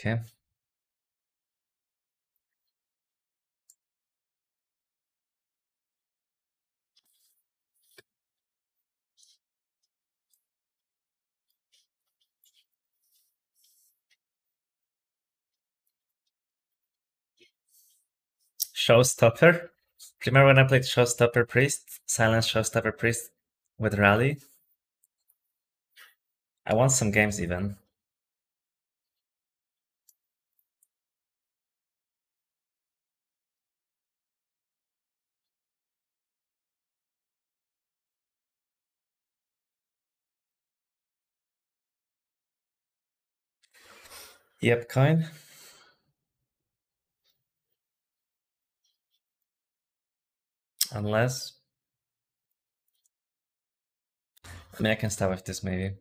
Okay. Showstopper. Do you remember when I played Showstopper Priest? Silence Showstopper Priest with Rally? I won some games even. Yep, coin. Unless. I mean, I can start with this maybe.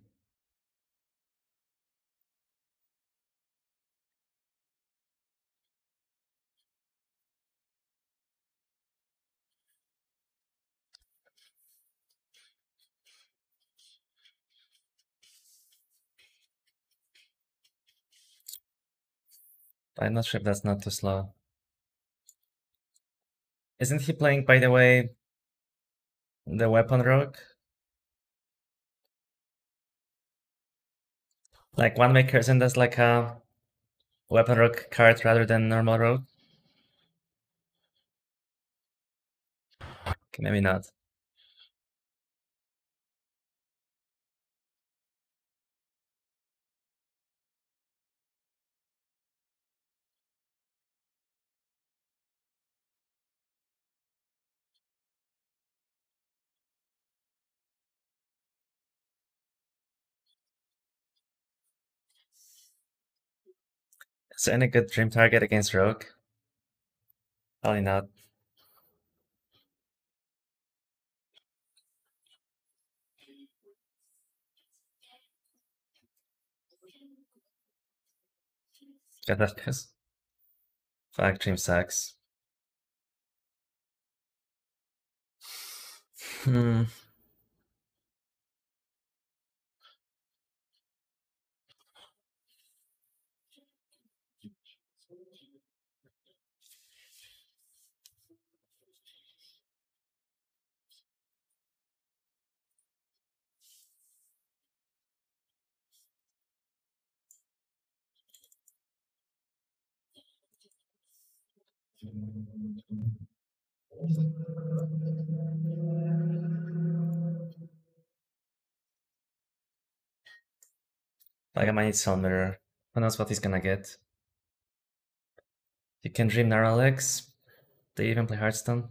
I'm not sure if that's not too slow. Isn't he playing, by the way, the Weapon Rogue? Like One Maker, isn't that like a Weapon Rogue card rather than normal Rogue? Okay, maybe not. Is there any good Dream Target against Rogue? Probably not. Got that piss. Fuck, Dream sucks. Hmm. Like I might need Soul Mirror. Who knows what he's gonna get? You can Dream Neuralix. They even play Hearthstone.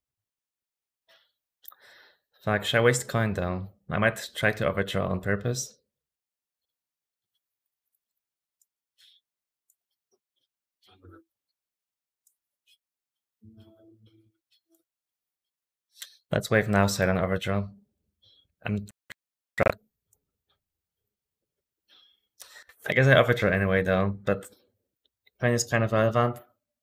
Fuck, should I waste coin though? I might try to overdraw on purpose. Let's wave now so I don't overdraw. I'm I guess I overdraw anyway though, but coin is kind of relevant.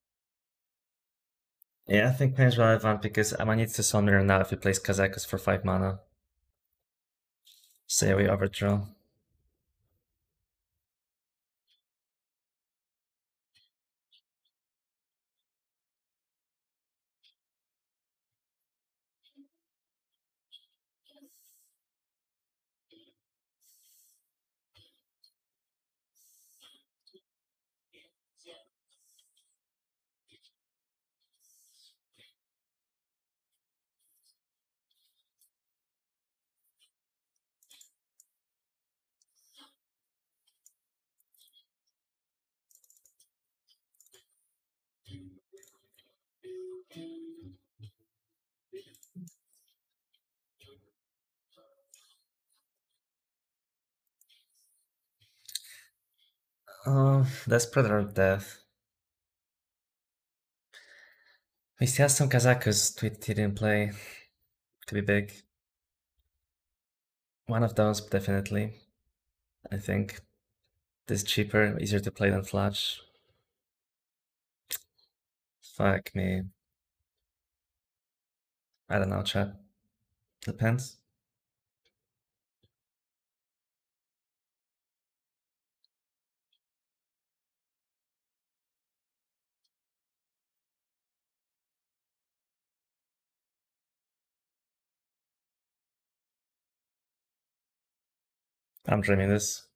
Yeah, I think coin is relevant because I might need to Soul Mirror now if he plays Kazakus for 5 mana. Say we overdraw. Oh, that's Predator of Death. He still has some Kazakus he didn't play to be big. One of those, definitely. I think. This is cheaper, easier to play than Flash. Fuck me. I don't know, chat. Depends. I'm dreaming this.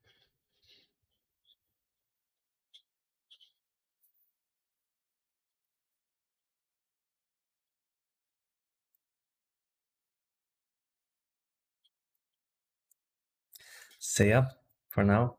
See ya for now.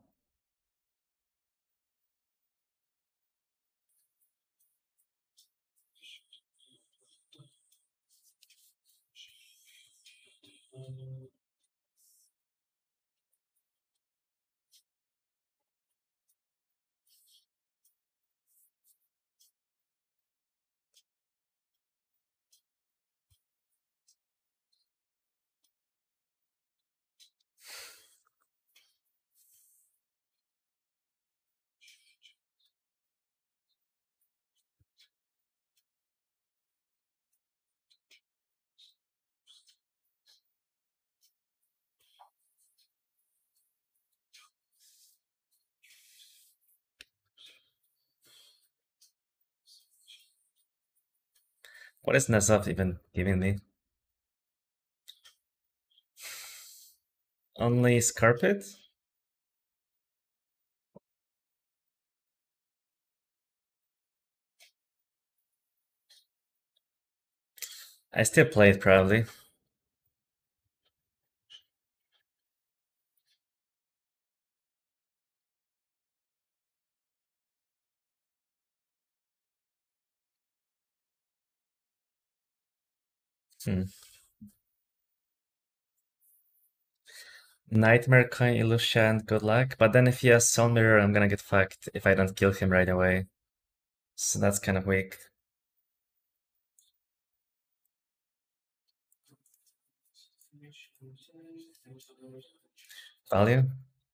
What is Nazov even giving me? Only Scarpet? I still play it probably. Hmm. Nightmare Coin Illusion, good luck. But then if he has Soul Mirror, I'm gonna get fucked if I don't kill him right away. So that's kind of weak. Value?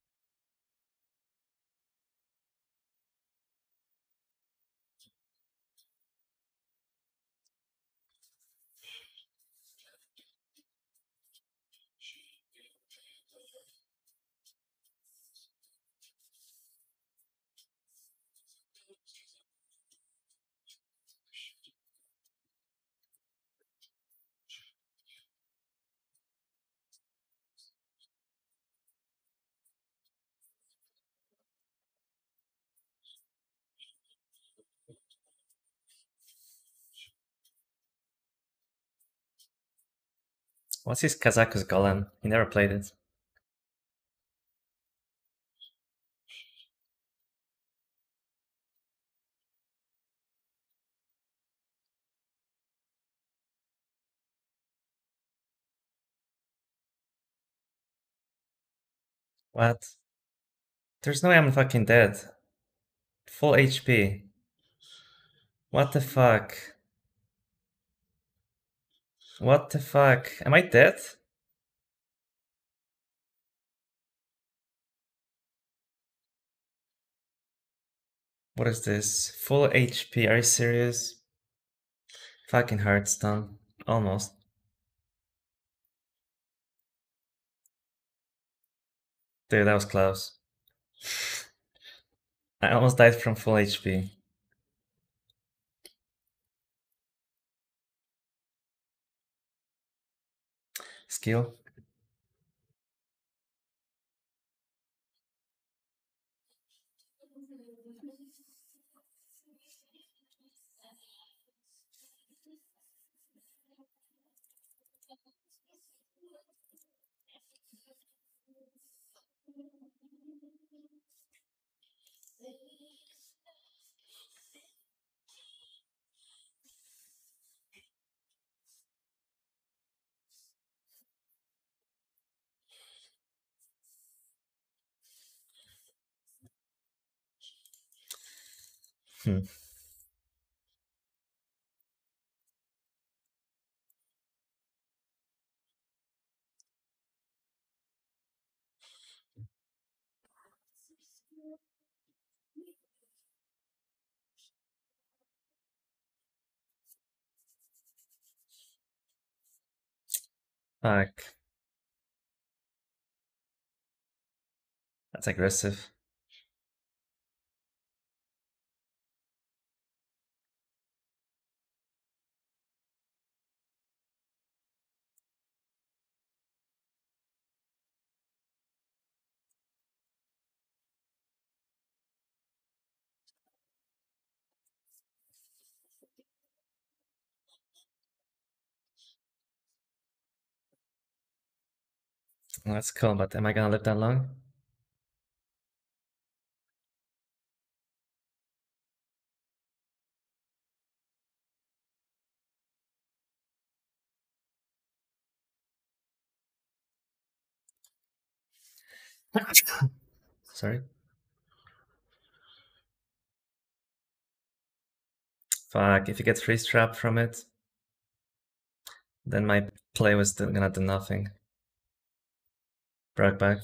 What's his Kazakus Golem? He never played it. What? There's no way I'm fucking dead. Full HP. What the fuck? What the fuck? Am I dead? What is this? Full HP, are you serious? Fucking Hearthstone. Almost. Dude, that was close. I almost died from full HP. Skill? Hmm. Fuck. That's aggressive. Well, that's cool, but am I gonna live that long? Sorry. Fuck, if you get freeze trap from it, then my play was gonna do nothing. Broke back.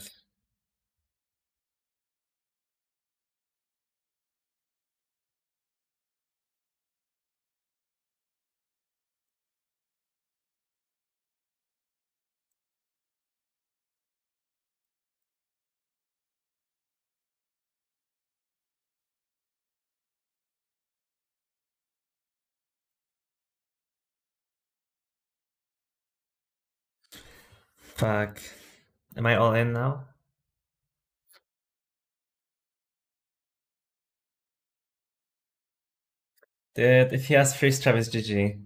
Fuck. Am I all in now? Dude, if he has freeze trap, it's GG.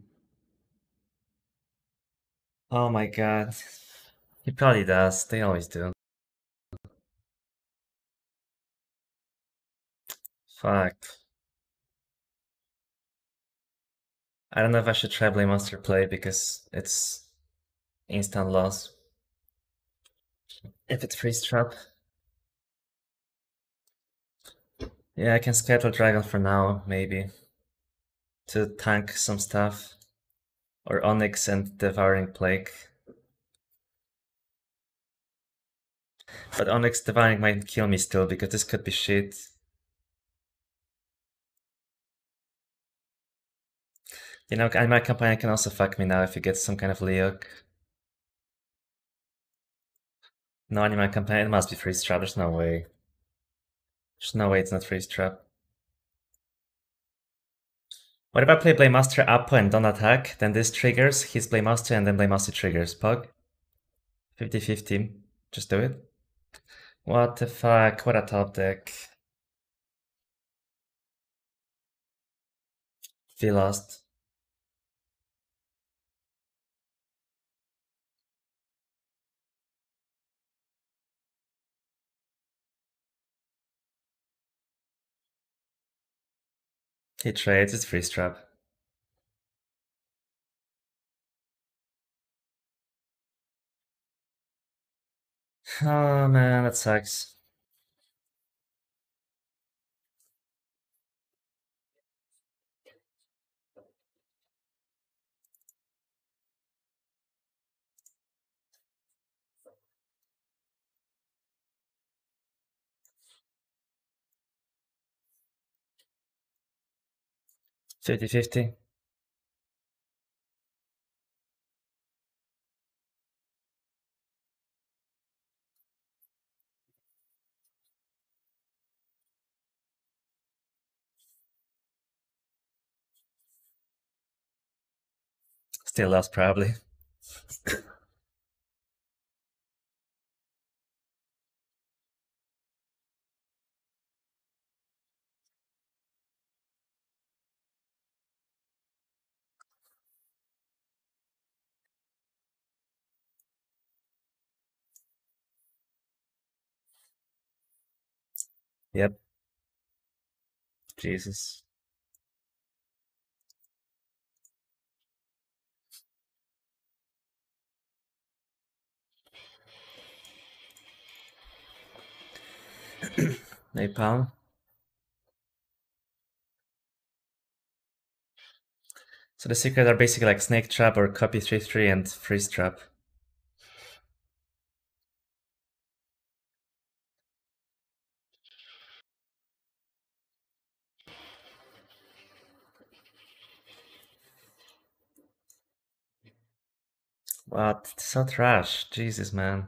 Oh my god. He probably does. They always do. Fuck. I don't know if I should try Blade Monster play because it's instant loss. If it's freeze trap. Yeah, I can schedule Dragon for now, maybe. To tank some stuff. Or Onyx and Devouring Plague. But Onyx Devouring might kill me still because this could be shit. You know, my companion can also fuck me now if he gets some kind of Leok. No, Anima Companion, it must be freeze trap, there's no way. There's no way it's not freeze trap. What if I play Blaymaster Apo and don't attack? Then this triggers, his Blaymaster, and then Blaymaster triggers. Pug? 50-50. Just do it. What the fuck? What a top deck. He lost. He trades, it's freeze trap. Oh man, that sucks. Fifty-50. Still lost, probably. Yep. Jesus. Napalm. So the secrets are basically like Snake Trap or Copy 3-3 and Freeze Trap. What? So trash. Jesus, man.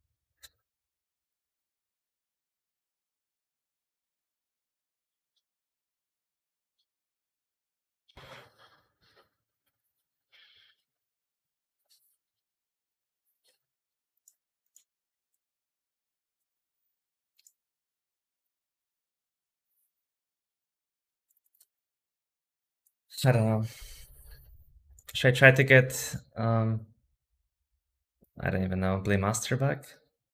I don't know. Should I try to get I don't even know, Blade Master back?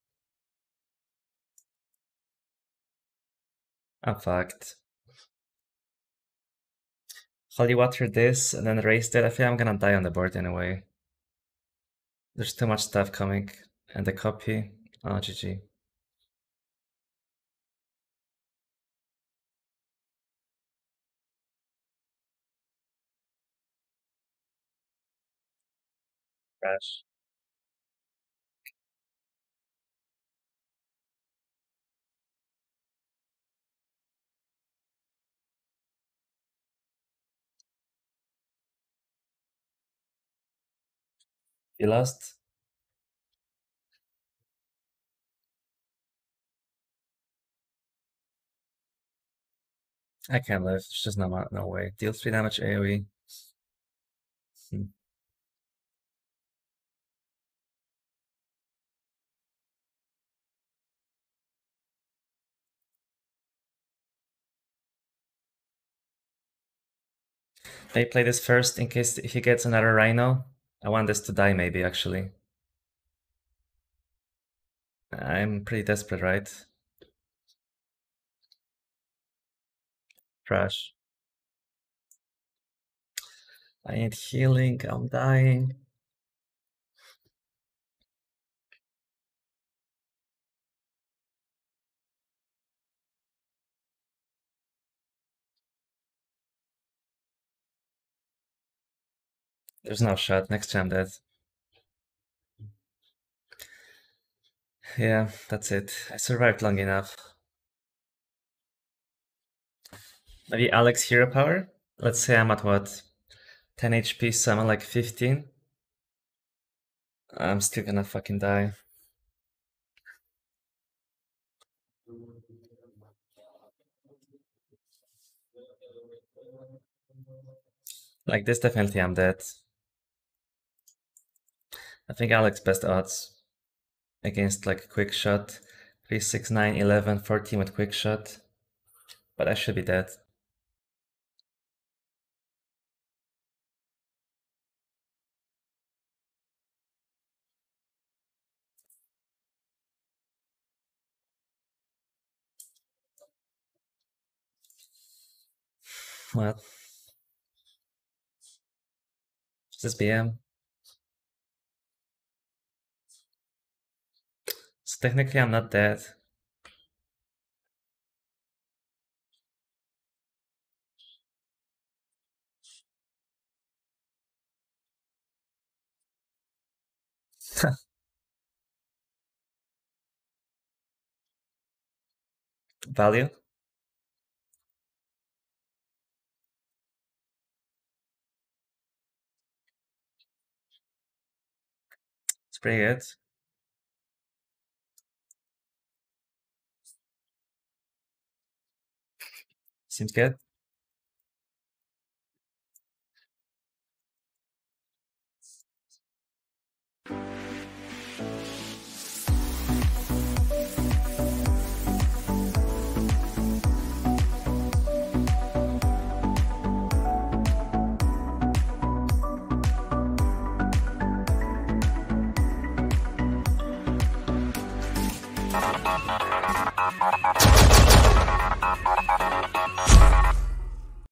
I'm fucked. Holy Water this, and then raise it. I feel I'm gonna die on the board anyway. There's too much stuff coming. And the copy. Oh, GG. Crash. You lost? I can't live. There's just no way. Deal 3 damage AoE. Hmm. May play this first in case if he gets another Rhino. I want this to die maybe actually. I'm pretty desperate, right? Trash. I need healing. I'm dying. There's no shot. Next time I'm dead. Yeah, that's it. I survived long enough. Maybe Alex hero power? Let's say I'm at what? 10 HP, so I'm at like 15. I'm still gonna fucking die. Like this, definitely I'm dead. I think Alex best odds against like quick shot. 3, 6, 9, 11, 14 with quick shot. But I should be dead. What? Just BM. So technically I'm not dead. Value? It's pretty good. Seems good.